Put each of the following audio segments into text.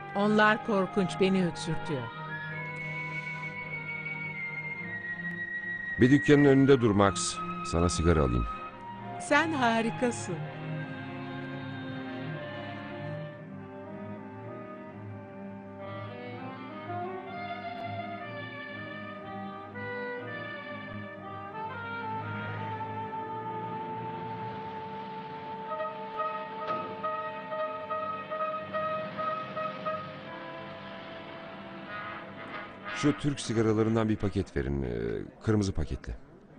Onlar korkunç, beni öksürtüyor. Bir dükkanın önünde dur Max. Sana sigara alayım. Sen harikasın. Şu Türk sigaralarından bir paket verin. Kırmızı paketli.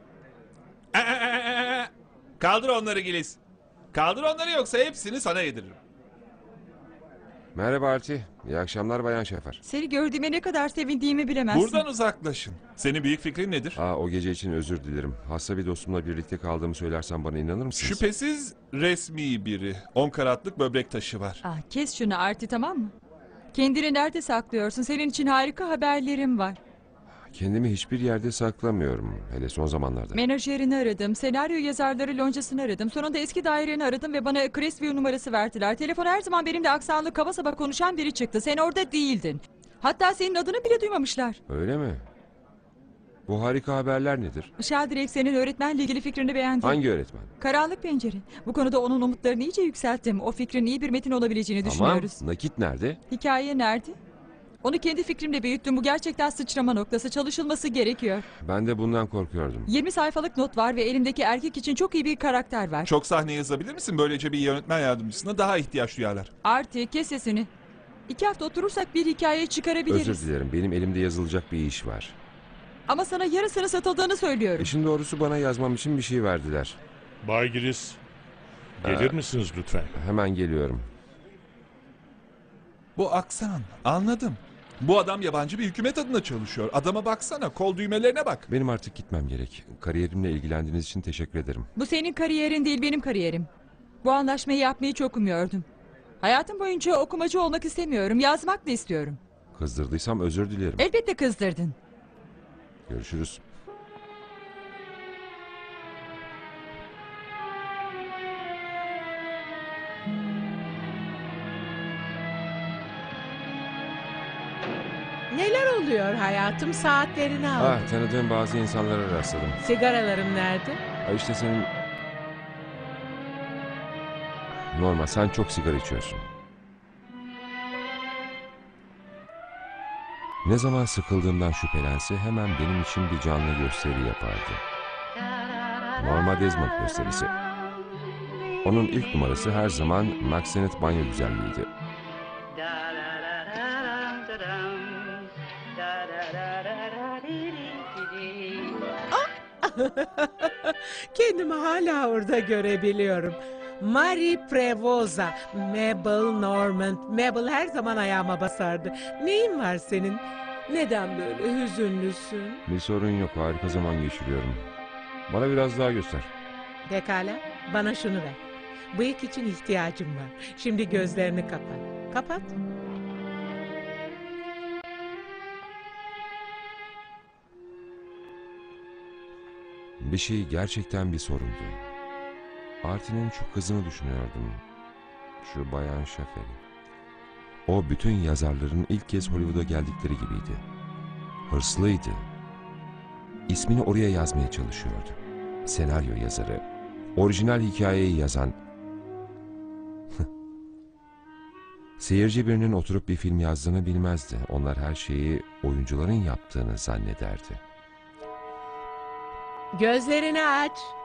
Kaldır onları Gilis. Kaldır onları yoksa hepsini sana yediririm. Merhaba Arti. İyi akşamlar Bayan Şefer. Seni gördüğüme ne kadar sevindiğimi bilemezsin. Buradan uzaklaşın. Senin büyük fikrin nedir? O gece için özür dilerim. Hasta bir dostumla birlikte kaldığımı söylersem bana inanır mısınız? Şüphesiz resmi biri. 10 karatlık böbrek taşı var. Kes şunu Arti, tamam mı? Kendini nerede saklıyorsun? Senin için harika haberlerim var. Kendimi hiçbir yerde saklamıyorum. Hele son zamanlarda. Menajerini aradım, senaryo yazarları loncasını aradım. Sonunda eski daireni aradım ve bana Crestview numarası verdiler. Telefon her zaman benimle aksanlı kaba saba konuşan biri çıktı. Sen orada değildin. Hatta senin adını bile duymamışlar. Öyle mi? Bu harika haberler nedir? Sheldrake senin öğretmenle ilgili fikrini beğendi. Hangi öğretmen? Karanlık Pencere. Bu konuda onun umutlarını iyice yükselttim. O fikrin iyi bir metin olabileceğini düşünüyoruz. Tamam. Nakit nerede? Hikaye nerede? Onu kendi fikrimle büyüttüm. Bu gerçekten sıçrama noktası. Çalışılması gerekiyor. Ben de bundan korkuyordum. 20 sayfalık not var ve elimdeki erkek için çok iyi bir karakter var. Çok sahne yazabilir misin? Böylece bir yönetmen yardımcısına daha ihtiyaç duyarlar. Arti, kes sesini. 2 hafta oturursak bir hikaye çıkarabiliriz. Özür dilerim. Benim elimde yazılacak bir iş var. Ama sana yarısını satıldığını söylüyorum. İşin doğrusu bana yazmam için bir şey verdiler. Bay Giris, gelir misiniz lütfen? Hemen geliyorum. Bu aksan. Anladım. Bu adam yabancı bir hükümet adına çalışıyor. Adama baksana. Kol düğmelerine bak. Benim artık gitmem gerek. Kariyerimle ilgilendiğiniz için teşekkür ederim. Bu senin kariyerin değil, benim kariyerim. Bu anlaşmayı yapmayı çok umuyordum. Hayatım boyunca okumacı olmak istemiyorum. Yazmak da istiyorum. Kızdırdıysam özür dilerim. Elbette kızdırdın. Görüşürüz. Neler oluyor hayatım? Saatlerini aldım. Tanıdığım bazı insanlara rastladım. Sigaralarım nerede? İşte senin... Norma, sen çok sigara içiyorsun. Ne zaman sıkıldığımdan şüphelense hemen benim için bir canlı gösteri yapardı. Norma Desmond gösterisi. Onun ilk numarası her zaman Maxenet banyo güzelliğiydi. Kendimi hala orada görebiliyorum. Marie Prevoza, Mabel Normand. Mabel her zaman ayağıma basardı. Neyin var senin? Neden böyle hüzünlüsün? Bir sorun yok, harika zaman geçiriyorum. Bana biraz daha göster. Pekala, bana şunu ver. Bıyık için ihtiyacım var. Şimdi gözlerini kapat. Kapat. Bir şey gerçekten bir sorundu. Artin'in şu kızını düşünüyordum. Şu Bayan Şefer'i. O bütün yazarların ilk kez Hollywood'a geldikleri gibiydi. Hırslıydı. İsmini oraya yazmaya çalışıyordu. Senaryo yazarı. Orijinal hikayeyi yazan. Seyirci birinin oturup bir film yazdığını bilmezdi. Onlar her şeyi oyuncuların yaptığını zannederdi. Gözlerini aç.